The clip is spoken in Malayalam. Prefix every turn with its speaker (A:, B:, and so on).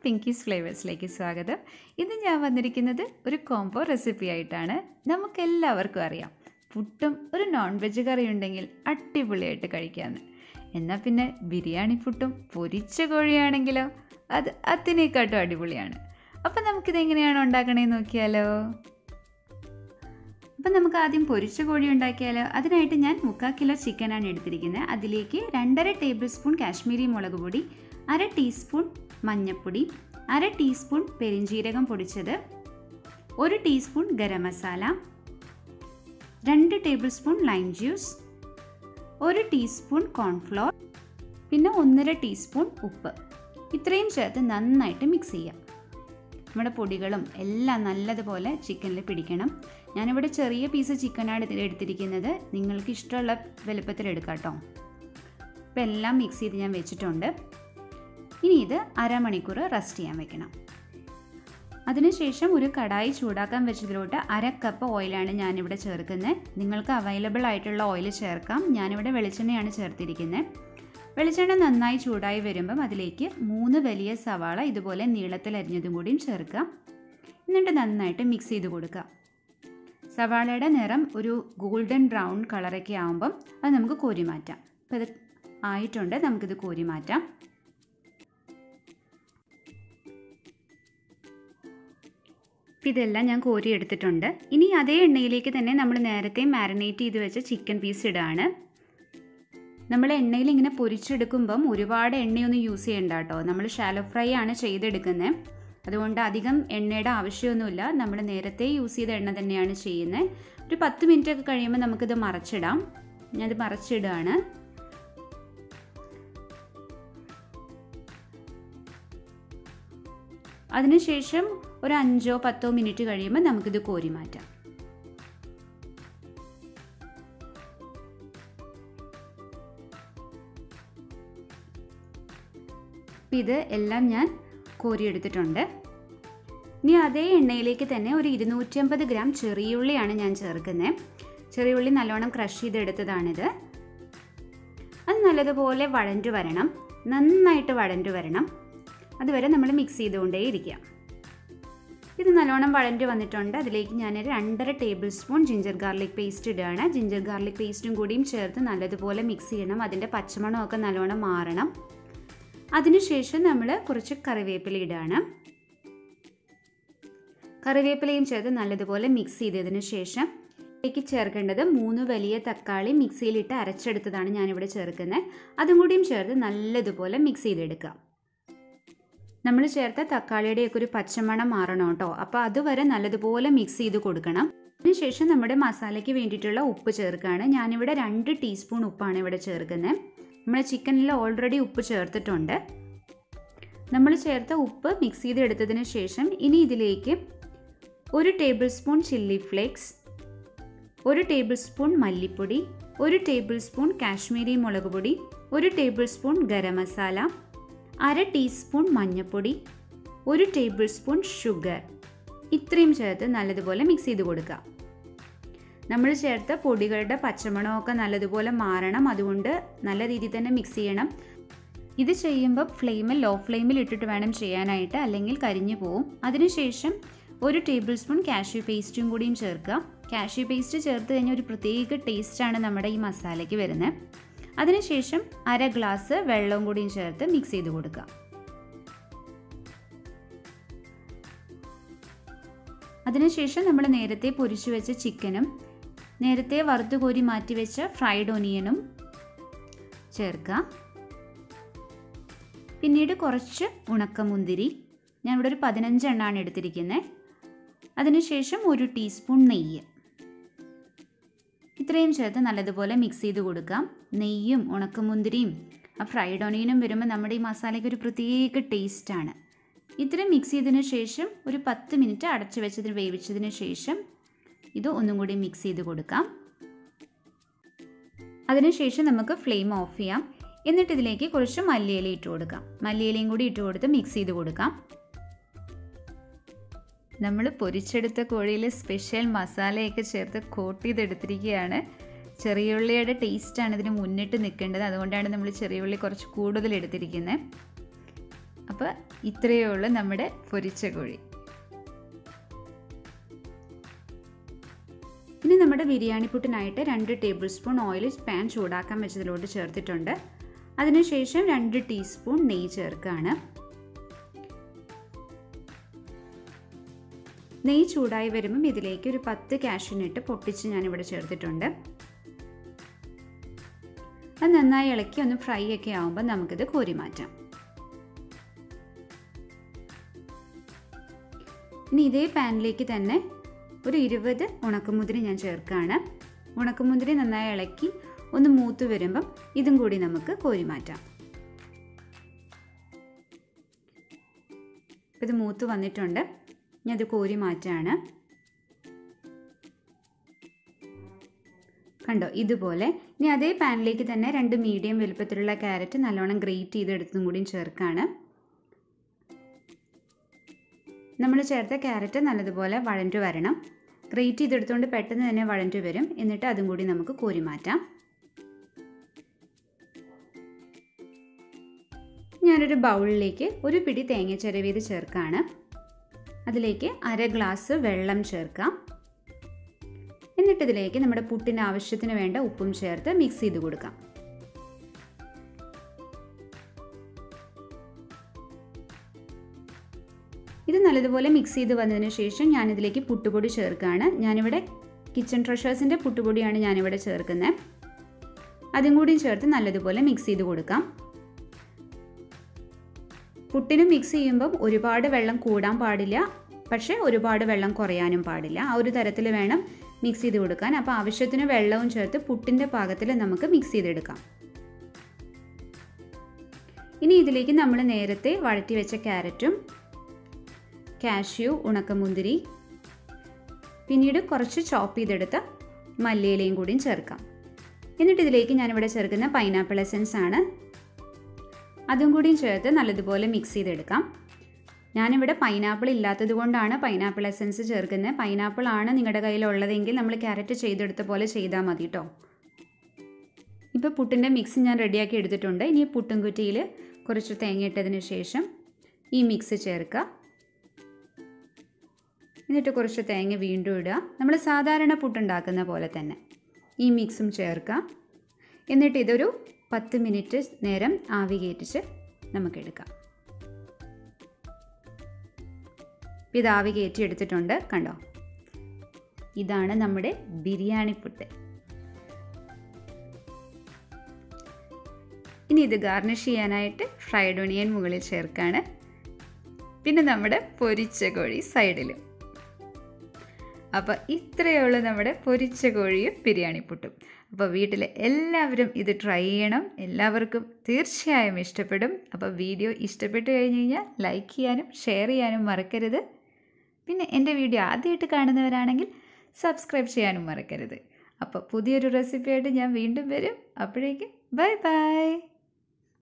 A: പിങ്കീസ് ഫ്ലേവേഴ്സിലേക്ക് സ്വാഗതം. ഇന്ന് ഞാൻ വന്നിരിക്കുന്നത് ഒരു കോംബോ റെസിപ്പി ആയിട്ടാണ്. നമുക്കെല്ലാവർക്കും അറിയാം, പുട്ടും ഒരു നോൺ വെജ് കറി ഉണ്ടെങ്കിൽ അടിപൊളിയായിട്ട് കഴിക്കാമെന്ന്. എന്നാൽ പിന്നെ ബിരിയാണി പുട്ടും പൊരിച്ച കോഴിയാണെങ്കിലോ അത് അതിനേക്കാട്ടും അടിപൊളിയാണ്. അപ്പം നമുക്കിതെങ്ങനെയാണ് ഉണ്ടാക്കണേന്ന് നോക്കിയാലോ. അപ്പം നമുക്ക് ആദ്യം പൊരിച്ച കോഴി ഉണ്ടാക്കിയാലോ. അതിനായിട്ട് ഞാൻ 3/4 കിലോ ചിക്കനാണ് എടുത്തിരിക്കുന്നത്. അതിലേക്ക് 2.5 ടേബിൾ സ്പൂൺ കാശ്മീരി മുളക് പൊടി, 1/2 ടീസ്പൂൺ മഞ്ഞൾപ്പൊടി, 1/2 ടീസ്പൂൺ പെരിഞ്ജീരകം പൊടിച്ചത്, 1 teaspoon garam masala, 2 tablespoon lime juice, 1 teaspoon cornflour, പിന്നെ 1.5 ടീസ്പൂൺ ഉപ്പ്. ഇത്രയും ചേർത്ത് നന്നായിട്ട് മിക്സ് ചെയ്യാം. നമ്മുടെ പൊടികളും എല്ലാം നല്ലതുപോലെ ചിക്കനിൽ പിടിക്കണം. ഞാനിവിടെ ചെറിയ പീസ് ചിക്കനാണ് എടുത്തിരിക്കുന്നത്. നിങ്ങൾക്ക് ഇഷ്ടമുള്ള വലുപ്പത്തിൽ എടുക്കാം കേട്ടോ. ഇപ്പം എല്ലാം മിക്സ് ചെയ്ത് ഞാൻ വെച്ചിട്ടുണ്ട്. ഇനി ഇത് അരമണിക്കൂർ റെസ്റ്റ് ചെയ്യാൻ വെക്കണം. അതിനുശേഷം ഒരു കടായി ചൂടാക്കാൻ വെച്ചതിലോട്ട് 1/2 കപ്പ് ഓയിലാണ് ഞാനിവിടെ ചേർക്കുന്നത്. നിങ്ങൾക്ക് അവൈലബിൾ ആയിട്ടുള്ള ഓയിൽ ചേർക്കാം. ഞാനിവിടെ വെളിച്ചെണ്ണയാണ് ചേർത്തിരിക്കുന്നത്. വെളിച്ചെണ്ണ നന്നായി ചൂടായി വരുമ്പം അതിലേക്ക് 3 വലിയ സവാള ഇതുപോലെ നീളത്തിൽ അരിഞ്ഞതും കൂടിയും ചേർക്കാം. എന്നിട്ട് നന്നായിട്ട് മിക്സ് ചെയ്ത് കൊടുക്കാം. സവാളയുടെ നിറം ഒരു ഗോൾഡൻ ബ്രൗൺ കളറൊക്കെ ആകുമ്പം അത് നമുക്ക് കോരി മാറ്റാം. അപ്പോൾ ഇത് ആയിട്ടുണ്ട്, നമുക്കിത് കോരി മാറ്റാം. ഇതെല്ലാം ഞാൻ കോരി എടുത്തിട്ടുണ്ട്. ഇനി അതേ എണ്ണയിലേക്ക് തന്നെ നമ്മൾ നേരത്തെ മാരിനേറ്റ് ചെയ്ത് വെച്ച ചിക്കൻ പീസ് ഇടുകയാണ്. നമ്മൾ എണ്ണയിൽ ഇങ്ങനെ പൊരിച്ചെടുക്കുമ്പം ഒരുപാട് എണ്ണയൊന്നും യൂസ് ചെയ്യണ്ട കേട്ടോ. നമ്മൾ ഷാലോ ഫ്രൈ ആണ് ചെയ്തെടുക്കുന്നത്. അതുകൊണ്ട് അധികം എണ്ണയുടെ ആവശ്യമൊന്നുമില്ല. നമ്മൾ നേരത്തെ യൂസ് ചെയ്ത എണ്ണ തന്നെയാണ് ചെയ്യുന്നത്. ഒരു 10 മിനിറ്റ് ഒക്കെ കഴിയുമ്പോൾ നമുക്കിത് മറച്ചിടാം. ഞാനത് മറച്ചിടുകയാണ്. അതിനുശേഷം ഒരു 5-10 മിനിറ്റ് കഴിയുമ്പോൾ നമുക്കിത് കോരി മാറ്റാം. ഇത് എല്ലാം ഞാൻ കോരിയെടുത്തിട്ടുണ്ട്. ഇനി അതേ എണ്ണയിലേക്ക് തന്നെ ഒരു 250 ഗ്രാം ചെറിയുള്ളിയാണ് ഞാൻ ചേർക്കുന്നത്. ചെറിയുള്ളി നല്ലോണം ക്രഷ് ചെയ്തെടുത്തതാണിത്. അത് നല്ലതുപോലെ വഴണ്ടു വരണം, നന്നായിട്ട് വഴണ്ടു വരണം. അതുവരെ നമ്മൾ മിക്സ് ചെയ്തുകൊണ്ടേയിരിക്കാം. ഇത് നല്ലോണം വഴണ്ടു വന്നിട്ടുണ്ട്. അതിലേക്ക് ഞാൻ 2.5 tablespoon ginger garlic paste ഇടുകയാണ്. ജിഞ്ചർ ഗാർലിക് പേസ്റ്റും കൂടിയും ചേർത്ത് നല്ലതുപോലെ മിക്സ് ചെയ്യണം. അതിൻ്റെ പച്ചമണമൊക്കെ നല്ലോണം മാറണം. അതിനുശേഷം നമ്മൾ കുറച്ച് കറിവേപ്പില ഇടുകയാണ്. കറിവേപ്പിലയും ചേർത്ത് നല്ലതുപോലെ മിക്സ് ചെയ്തതിന് ശേഷം ഇതിലേക്ക് ചേർക്കേണ്ടത് 3 വലിയ തക്കാളി മിക്സിയിലിട്ട് അരച്ചെടുത്തതാണ് ഞാനിവിടെ ചേർക്കുന്നത്. അതും കൂടിയും ചേർത്ത് നല്ലതുപോലെ മിക്സ് ചെയ്തെടുക്കാം. നമ്മൾ ചേർത്ത തക്കാളിയുടെയൊക്കെ ഒരു പച്ചമണം മാറണം കേട്ടോ. അപ്പോൾ അതുവരെ നല്ലതുപോലെ മിക്സ് ചെയ്ത് കൊടുക്കണം. അതിനുശേഷം നമ്മുടെ മസാലയ്ക്ക് വേണ്ടിയിട്ടുള്ള ഉപ്പ് ചേർക്കുകയാണ്. ഞാനിവിടെ 2 ടീസ്പൂൺ ഉപ്പാണ് ഇവിടെ ചേർക്കുന്നത്. നമ്മുടെ ചിക്കനിൽ ഓൾറെഡി ഉപ്പ് ചേർത്തിട്ടുണ്ട്. നമ്മൾ ചേർത്ത ഉപ്പ് മിക്സ് ചെയ്തെടുത്തതിന് ശേഷം ഇനി ഇതിലേക്ക് 1 tablespoon chilli flakes, 1 tablespoon മല്ലിപ്പൊടി, 1 ടേബിൾ സ്പൂൺ കാശ്മീരി മുളക് പൊടി, 1 tablespoon garam masala, 1/2 teaspoon മഞ്ഞൾപ്പൊടി, 1 ടേബിൾ സ്പൂൺ ഷുഗർ, ഇത്രയും ചേർത്ത് നല്ലതുപോലെ മിക്സ് ചെയ്ത് കൊടുക്കുക. നമ്മൾ ചേർത്ത പൊടികളുടെ പച്ചമണമൊക്കെ നല്ലതുപോലെ മാറണം. അതുകൊണ്ട് നല്ല രീതിയിൽ തന്നെ മിക്സ് ചെയ്യണം. ഇത് ചെയ്യുമ്പോൾ ലോ ഫ്ലെയിമിൽ ഇട്ടിട്ട് വേണം ചെയ്യാനായിട്ട്, അല്ലെങ്കിൽ കരിഞ്ഞു പോവും. അതിനുശേഷം 1 ടേബിൾ സ്പൂൺ കാഷ്യൂ പേസ്റ്റും കൂടിയും ചേർക്കുക. കാഷ്യൂ പേസ്റ്റ് ചേർത്ത് കഴിഞ്ഞാൽ ഒരു പ്രത്യേക ടേസ്റ്റാണ് നമ്മുടെ ഈ മസാലയ്ക്ക് വരുന്നത്. അതിനുശേഷം 1/2 ഗ്ലാസ് വെള്ളവും കൂടിയും ചേർത്ത് മിക്സ് ചെയ്ത് കൊടുക്കുക. അതിനുശേഷം നമ്മൾ നേരത്തെ പൊരിച്ചു വെച്ച ചിക്കനും നേരത്തെ വറുത്ത് കോരി മാറ്റി വെച്ച ഫ്രൈഡ് ഒനിയനും ചേർക്കുക. പിന്നീട് കുറച്ച് ഉണക്കമുന്തിരി, ഞാനിവിടെ ഒരു 15 എണ്ണമാണ് എടുത്തിരിക്കുന്നത്. അതിനുശേഷം 1 ടീസ്പൂൺ നെയ്യ്, ഇത്രയും ചേർത്ത് നല്ലതുപോലെ മിക്സ് ചെയ്ത് കൊടുക്കാം. നെയ്യും ഉണക്കമുന്തിരിയും ആ ഫ്രൈഡ് ഒനിയനും വരുമ്പോൾ നമ്മുടെ ഈ മസാലയ്ക്ക് ഒരു പ്രത്യേക ടേസ്റ്റാണ്. ഇത്രയും മിക്സ് ചെയ്തതിന് ശേഷം ഒരു 10 മിനിറ്റ് അടച്ചു വേവിച്ചതിന് ശേഷം ഇത് ഒന്നും കൂടി മിക്സ് ചെയ്ത് കൊടുക്കാം. അതിനുശേഷം നമുക്ക് ഫ്ലെയിം ഓഫ് ചെയ്യാം. എന്നിട്ട് ഇതിലേക്ക് കുറച്ച് മല്ലിയില ഇട്ട് കൊടുക്കാം. മല്ലിയിലയും കൂടി ഇട്ട് കൊടുത്ത് മിക്സ് ചെയ്ത് കൊടുക്കാം. നമ്മൾ പൊരിച്ചെടുത്ത കോഴിയിൽ സ്പെഷ്യൽ മസാലയൊക്കെ ചേർത്ത് കോട്ട് ചെയ്തെടുത്തിരിക്കുകയാണ്. ചെറിയുള്ളിയുടെ ടേസ്റ്റാണ് ഇതിന് മുന്നിട്ട് നിൽക്കേണ്ടത്. അതുകൊണ്ടാണ് നമ്മൾ ചെറിയുള്ളി കുറച്ച് കൂടുതൽ എടുത്തിരിക്കുന്നത്. അപ്പോൾ അപ്പോൾ ഇത്രയേ ഉള്ളൂ നമ്മുടെ പൊരിച്ച കോഴി. ഇനി നമ്മുടെ ബിരിയാണി പുട്ടിനായിട്ട് 2 ടേബിൾ സ്പൂൺ ഓയിൽ പാൻ ചൂടാക്കാൻ വെച്ചതിലോട്ട് ചേർത്തിട്ടുണ്ട്. അതിനുശേഷം 2 ടീസ്പൂൺ നെയ്യ് ചേർക്കുകയാണ്. നെയ്യ് ചൂടായി വരുമ്പം ഇതിലേക്ക് ഒരു 10 കാഷ്യൂനട്ട് പൊട്ടിച്ച് ഞാനിവിടെ ചേർത്തിട്ടുണ്ട്. അത് നന്നായി ഇളക്കി ഒന്ന് ഫ്രൈ ഒക്കെ ആകുമ്പോൾ നമുക്കിത് കോരി മാറ്റാം. ഇനി ഇതേ പാനിലേക്ക് തന്നെ ഒരു 20 ഉണക്കമുന്തിരി ഞാൻ ചേർക്കുകയാണ്. ഉണക്കമുന്തിരി നന്നായി ഇളക്കി ഒന്ന് മൂത്ത് വരുമ്പം ഇതും കൂടി നമുക്ക് കോരി മാറ്റാം. ഇത് മൂത്ത് വന്നിട്ടുണ്ട്. ഞാൻ അത് കോരി മാറ്റാണ്. കണ്ടോ, ഇതുപോലെ. ഇനി അതേ പാനിലേക്ക് തന്നെ 2 മീഡിയം വലുപ്പത്തിലുള്ള ക്യാരറ്റ് നല്ലോണം ഗ്രേറ്റ് ചെയ്തെടുത്തും കൂടിയും ചേർക്കുകയാണ്. നമ്മൾ ചേർത്ത ക്യാരറ്റ് നല്ലതുപോലെ വഴഞ്ഞു വരണം. ഗ്രേറ്റ് ചെയ്തെടുത്തുകൊണ്ട് പെട്ടെന്ന് തന്നെ വഴഞ്ഞു വരും. എന്നിട്ട് അതും കൂടി നമുക്ക് കോരി മാറ്റാം. ഞാനൊരു ബൗളിലേക്ക് ഒരു പിടി തേങ്ങ ചിരവിയത് ചേർക്കുകയാണ്. അതിലേക്ക് 1/2 ഗ്ലാസ് വെള്ളം ചേർക്കാം. എന്നിട്ട് ഇതിലേക്ക് നമ്മുടെ പുട്ടിന് ആവശ്യത്തിന് വേണ്ട ഉപ്പും ചേർത്ത് മിക്സ് ചെയ്ത് കൊടുക്കാം. ഇത് നല്ലതുപോലെ മിക്സ് ചെയ്ത് വന്നതിന് ശേഷം ഞാനിതിലേക്ക് പുട്ടുപൊടി ചേർക്കുകയാണ്. ഞാനിവിടെ കിച്ചൺ ട്രഷേഴ്സിൻ്റെ പുട്ടുപൊടിയാണ് ഞാനിവിടെ ചേർക്കുന്നത്. അതും കൂടി ചേർത്ത് നല്ലതുപോലെ മിക്സ് ചെയ്ത് കൊടുക്കാം. പുട്ടിന് മിക്സ് ചെയ്യുമ്പം ഒരുപാട് വെള്ളം കൂടാൻ പാടില്ല, പക്ഷേ ഒരുപാട് വെള്ളം കുറയാനും പാടില്ല. ആ ഒരു തരത്തിൽ വേണം മിക്സ് ചെയ്ത് കൊടുക്കാൻ. അപ്പോൾ ആവശ്യത്തിന് വെള്ളവും ചേർത്ത് പുട്ടിൻ്റെ പാകത്തിൽ നമുക്ക് മിക്സ് ചെയ്തെടുക്കാം. ഇനി ഇതിലേക്ക് നമ്മൾ നേരത്തെ വഴറ്റി വെച്ച ക്യാരറ്റും കാഷ്യൂ, ഉണക്കമുന്തിരി, പിന്നീട് കുറച്ച് ചോപ്പ് ചെയ്തെടുത്ത മല്ലിയിലയും കൂടിയും ചേർക്കാം. എന്നിട്ട് ഇതിലേക്ക് ഞാനിവിടെ ചേർക്കുന്ന പൈനാപ്പിൾ എസൻസ് ആണ്. അതും കൂടിയും ചേർത്ത് നല്ലതുപോലെ മിക്സ് ചെയ്തെടുക്കാം. ഞാനിവിടെ പൈനാപ്പിൾ ഇല്ലാത്തത് കൊണ്ടാണ് പൈനാപ്പിൾ എസൻസ് ചേർക്കുന്നത്. പൈനാപ്പിൾ ആണ് നിങ്ങളുടെ കയ്യിലുള്ളതെങ്കിൽ നമ്മൾ ക്യാരറ്റ് ചെയ്തെടുത്ത പോലെ ചെയ്താൽ മതി കേട്ടോ. ഇപ്പോൾ പുട്ടിൻ്റെ മിക്സ് ഞാൻ റെഡിയാക്കി എടുത്തിട്ടുണ്ട്. ഇനി പുട്ടും കുറ്റിയിൽ കുറച്ച് തേങ്ങ ഇട്ടതിന് ശേഷം ഈ മിക്സ് ചേർക്കുക. എന്നിട്ട് കുറച്ച് തേങ്ങ വീണ്ടും ഇടുക. നമ്മൾ സാധാരണ പുട്ടുണ്ടാക്കുന്ന പോലെ തന്നെ ഈ മിക്സും ചേർക്കുക. എന്നിട്ട് ഇതൊരു 10 മിനിറ്റ് നേരം ആവി കയറ്റിച്ച് നമുക്കെടുക്കാം. ഇത് ആവി കയറ്റി എടുത്തിട്ടുണ്ട്. കണ്ടോ, ഇതാണ് നമ്മുടെ ബിരിയാണി പുട്ട്. ഇനി ഇത് ഗാർണിഷ് ചെയ്യാനായിട്ട് ഫ്രൈഡ് ഓണിയൻ മുകളിൽ ചേർക്കാണ്. പിന്നെ നമ്മുടെ പൊരിച്ച കോഴി സൈഡിലും. അപ്പോൾ ഇത്രയേ ഉള്ളൂ നമ്മുടെ പൊരിച്ച കോഴിയും ബിരിയാണി പുട്ടും. അപ്പോൾ വീട്ടിൽ എല്ലാവരും ഇത് ട്രൈ ചെയ്യണം. എല്ലാവർക്കും തീർച്ചയായും ഇഷ്ടപ്പെടും. അപ്പോൾ വീഡിയോ ഇഷ്ടപ്പെട്ട് കഴിഞ്ഞ് കഴിഞ്ഞാൽ ലൈക്ക് ചെയ്യാനും ഷെയർ ചെയ്യാനും മറക്കരുത്. പിന്നെ എൻ്റെ വീഡിയോ ആദ്യമായിട്ട് കാണുന്നവരാണെങ്കിൽ സബ്സ്ക്രൈബ് ചെയ്യാനും മറക്കരുത്. അപ്പോൾ പുതിയൊരു റെസിപ്പിയായിട്ട് ഞാൻ വീണ്ടും വരും. അപ്പോഴേക്കും ബൈ ബൈ.